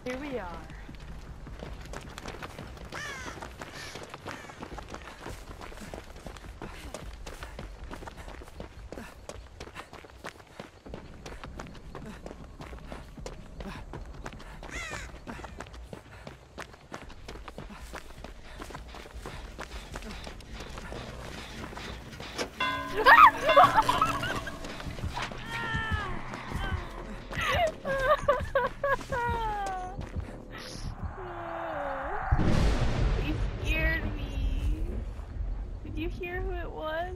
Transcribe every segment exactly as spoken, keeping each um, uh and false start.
Here we are. He scared me. Did you hear who it was?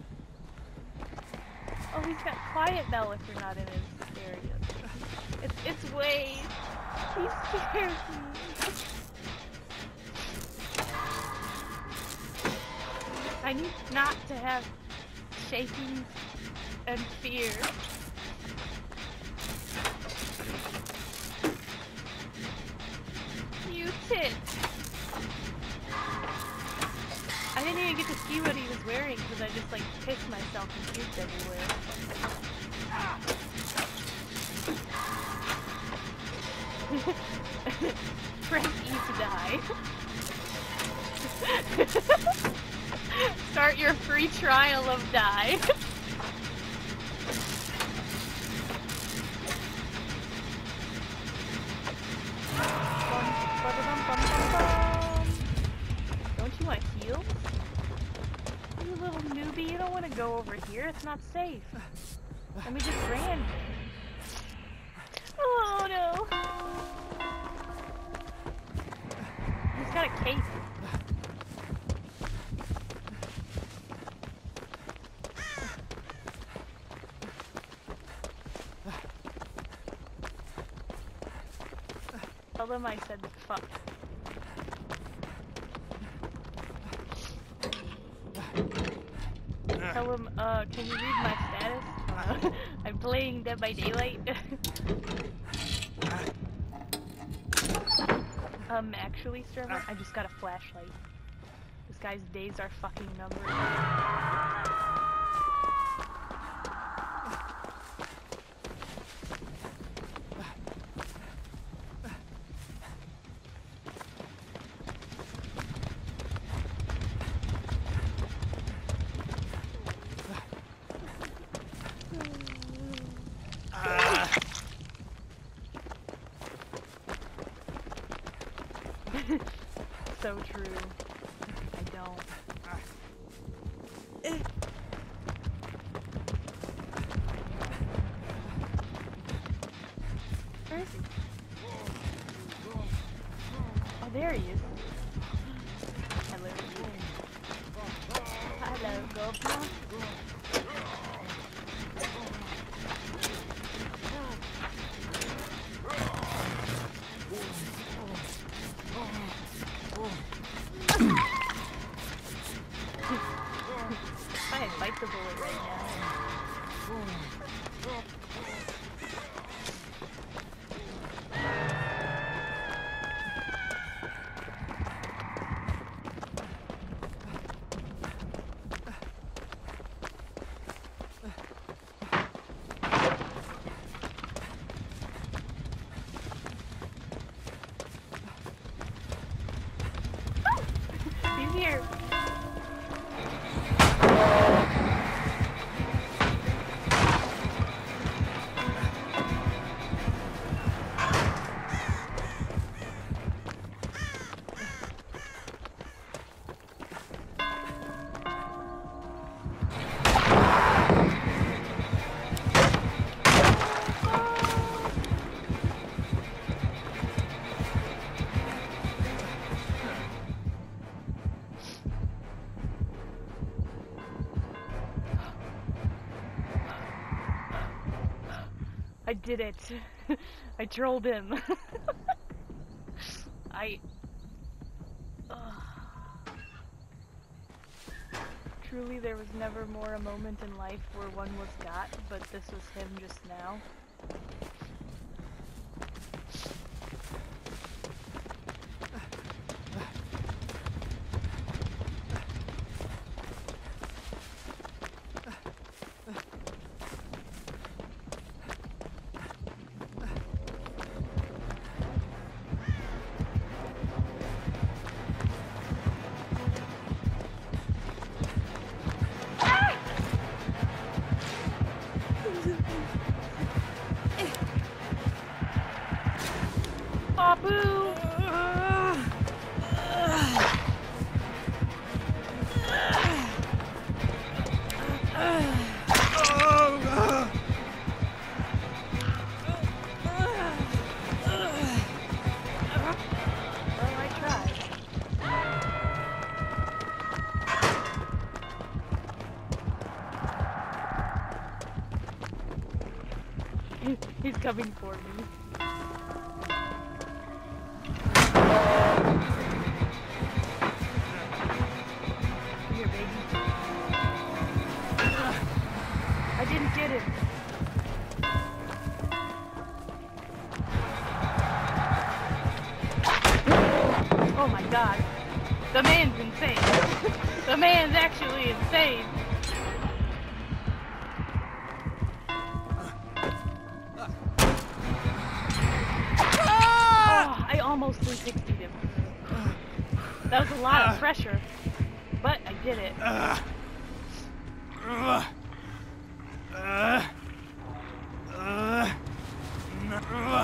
Oh, he's got quiet now if you're not in his area. It's it's Wade. He scared me. I need not to have shaking and fear. You tit. I didn't even get to see what he was wearing because I just like pissed myself and puked everywhere. Press E to die. Start your free trial of die. Don't you want heals? You little newbie, you don't want to go over here. It's not safe. And we just ran. Oh no. He's got a cape. Tell them I said fuck. Tell them, uh, can you read my status? Uh, I'm playing Dead by Daylight. um, actually, server, I just got a flashlight. This guy's days are fucking numbered. So true. I don't. Eh. Where is he? Oh, there he is. Hello. Hello, Governor. I can bite the bullet right now. He's here. I did it. I trolled him. I... Ugh. Truly, there was never more a moment in life where one was got, but this was him just now. Aw, boo! Well, I tried. He's coming for me. Here, baby. I didn't get him. Oh my god. The man's insane. The man's actually insane. Oh, I almost three sixty'd him. That was a lot of pressure, but I did it. Uh, uh, uh, uh, uh,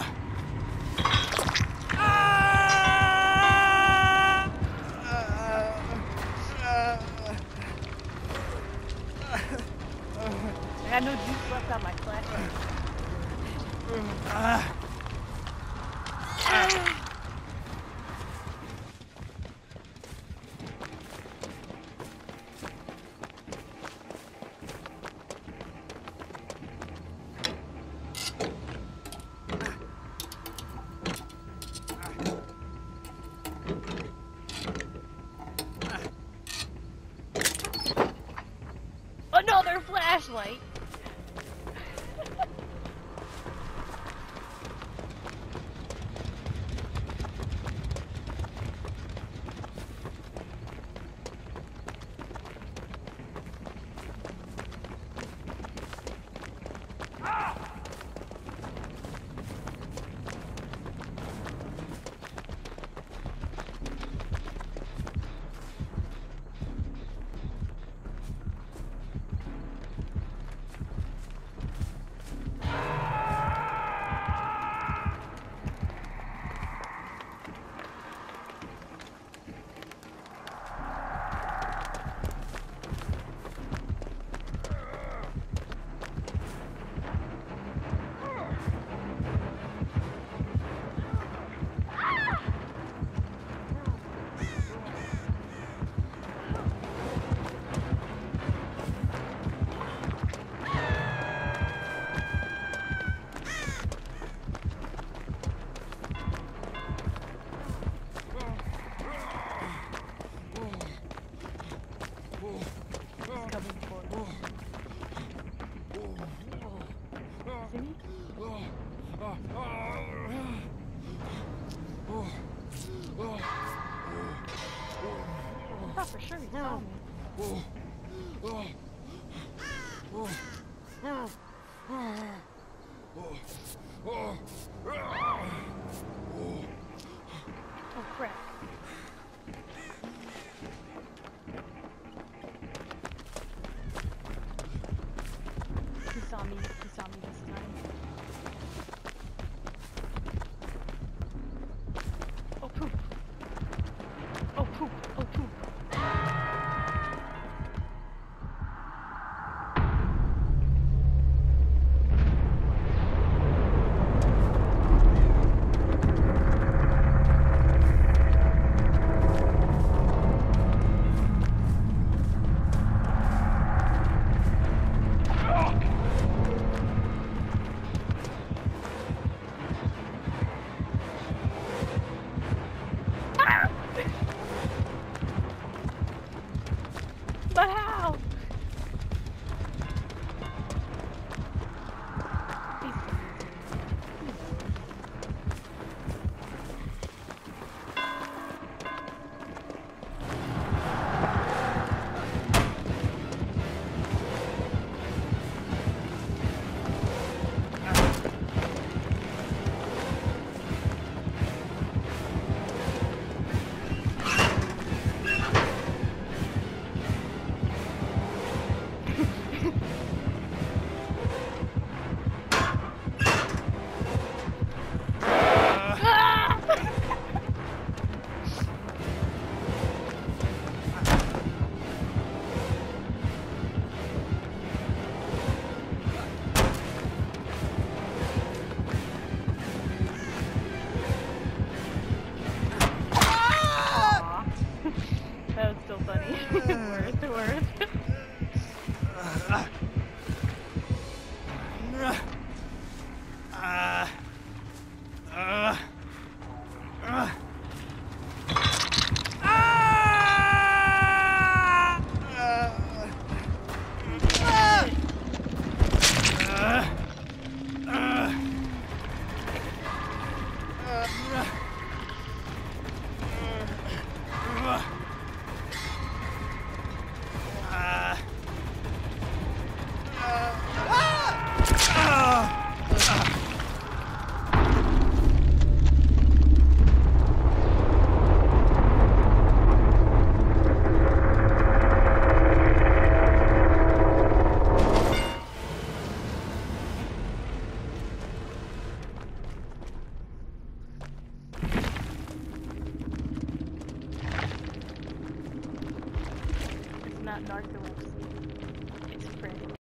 I had no juice left on my flashlight. uh, Another flashlight! I thought for sure he saw me. Oh crap. He saw me. He saw me this time. Oh poop. Oh poop. Oh poop. Worth, worth. Uh, uh, uh. It's not dark the